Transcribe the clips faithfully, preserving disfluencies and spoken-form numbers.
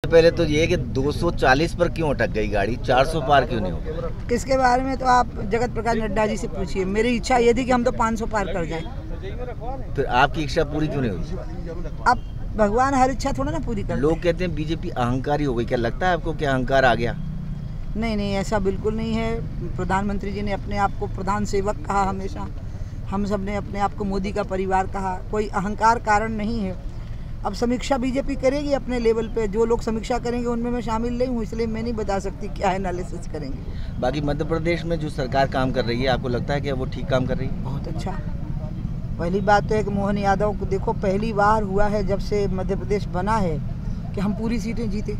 पहले तो ये कि दो सौ चालीस पर क्यों अटक गई गाड़ी, चार सौ पार क्यों नहीं हो? इसके बारे में तो आप जगत प्रकाश नड्डा जी से पूछिए। मेरी इच्छा ये थी कि हम तो पाँच सौ पार कर जाएं। फिर आपकी इच्छा पूरी क्यों नहीं हुई? अब भगवान हर इच्छा थोड़ा ना पूरी करते। लोग कहते हैं बीजेपी अहंकारी हो गई, क्या लगता है आपको कि अहंकार आ गया? नहीं नहीं, ऐसा बिल्कुल नहीं है। प्रधानमंत्री जी ने अपने आप को प्रधान सेवक कहा हमेशा, हम सब ने अपने आप को मोदी का परिवार कहा। कोई अहंकार कारण नहीं है। अब समीक्षा बीजेपी करेगी अपने लेवल पे, जो लोग समीक्षा करेंगे उनमें मैं शामिल नहीं हूँ, इसलिए मैं नहीं बता सकती क्या एनालिसिस करेंगे। बाकी मध्य प्रदेश में जो सरकार काम कर रही है, आपको लगता है कि वो ठीक काम कर रही है? बहुत अच्छा। पहली बात तो है कि मोहन यादव को देखो, पहली बार हुआ है जब से मध्य प्रदेश बना है कि हम पूरी सीटें जीते।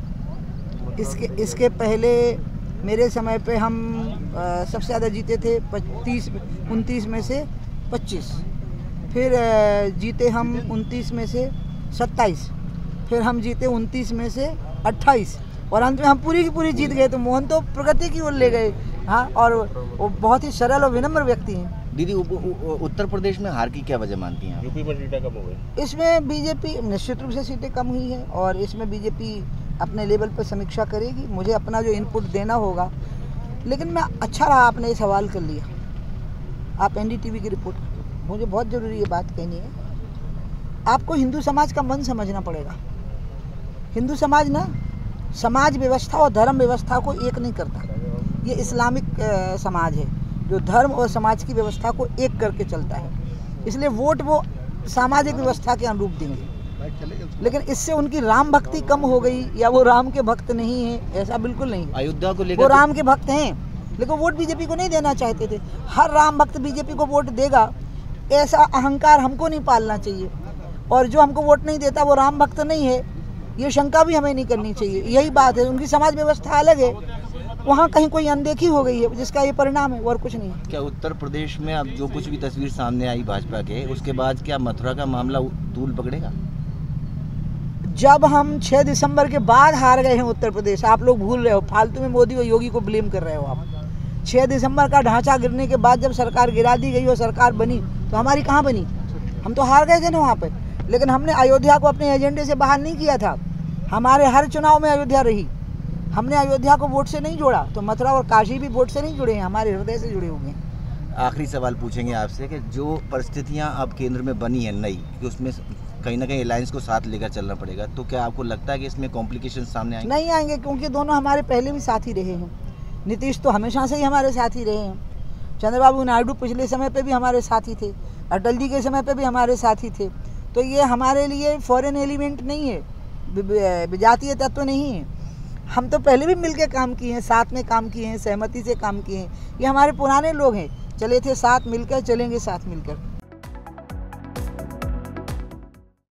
इसके इसके पहले मेरे समय पे हम आ, सबसे ज़्यादा जीते थे पच्चीस उनतीस में से पच्चीस, फिर आ, जीते हम उनतीस में से सत्ताईस, फिर हम जीते उनतीस में से अट्ठाईस, और अंत में हम पूरी की पूरी जीत गए। तो मोहन तो प्रगति की ओर ले गए। हाँ, और वो बहुत ही सरल और विनम्र व्यक्ति हैं। दीदी, उत्तर प्रदेश में हार की क्या वजह मानती हैं? यूपी में सीटें कम हो गई। इसमें बीजेपी निश्चित रूप से सीटें कम हुई हैं, और इसमें बीजेपी अपने लेवल पर समीक्षा करेगी। मुझे अपना जो इनपुट देना होगा, लेकिन मैं अच्छा रहा आपने ये सवाल कर लिया। आप एनडीटीवी की रिपोर्ट, मुझे बहुत ज़रूरी ये बात कहनी है। आपको हिंदू समाज का मन समझना पड़ेगा। हिंदू समाज ना समाज व्यवस्था और धर्म व्यवस्था को एक नहीं करता। ये इस्लामिक समाज है जो धर्म और समाज की व्यवस्था को एक करके चलता है, इसलिए वोट वो सामाजिक व्यवस्था के अनुरूप देंगे। लेकिन इससे उनकी राम भक्ति कम हो गई या वो राम के भक्त नहीं है, ऐसा बिल्कुल नहीं। अयोध्या को लेकर वो राम के भक्त हैं, लेकिन वोट बीजेपी को नहीं देना चाहते थे। हर राम भक्त बीजेपी को वोट देगा, ऐसा अहंकार हमको नहीं पालना चाहिए। और जो हमको वोट नहीं देता वो राम भक्त नहीं है, ये शंका भी हमें नहीं करनी चाहिए। यही बात है। उनकी समाज व्यवस्था अलग है, वहाँ कहीं कोई अनदेखी हो गई है, जिसका ये परिणाम है, और कुछ नहीं। क्या उत्तर प्रदेश में अब जो कुछ भी तस्वीर सामने आई भाजपा के, उसके बाद क्या मथुरा का मामला तूल पकड़ेगा? जब हम छह दिसंबर के बाद हार गए हैं उत्तर प्रदेश, आप लोग भूल रहे हो, फालतू में मोदी और योगी को ब्लेम कर रहे हो आप। छह दिसंबर का ढांचा गिरने के बाद जब सरकार गिरा दी गई और सरकार बनी, तो हमारी कहाँ बनी? हम तो हार गए थे ना वहाँ पे। लेकिन हमने अयोध्या को अपने एजेंडे से बाहर नहीं किया था। हमारे हर चुनाव में अयोध्या रही। हमने अयोध्या को वोट से नहीं जोड़ा, तो मथुरा और काशी भी वोट से नहीं जुड़े हैं, हमारे हृदय से जुड़े हुए हैं। आखिरी सवाल पूछेंगे आपसे कि जो परिस्थितियां अब केंद्र में बनी है नई, कि उसमें कहीं ना कहीं अलायंस को साथ लेकर चलना पड़ेगा, तो क्या आपको लगता है कि इसमें कॉम्प्लिकेशन सामने आएंगे? नहीं आएंगे, क्योंकि दोनों हमारे पहले भी साथी रहे हैं। नीतीश तो हमेशा से ही हमारे साथी रहे हैं। चंद्रबाबू नायडू पिछले समय पे भी हमारे साथी थे, अटल जी के समय पे भी हमारे साथी थे। तो ये हमारे लिए फॉरेन एलिमेंट नहीं है, विजातीय तत्व नहीं है। हम तो पहले भी मिलके काम किए हैं, साथ में काम किए हैं, सहमति से काम किए हैं। ये हमारे पुराने लोग हैं, चले थे साथ मिलकर, चलेंगे साथ मिलकर।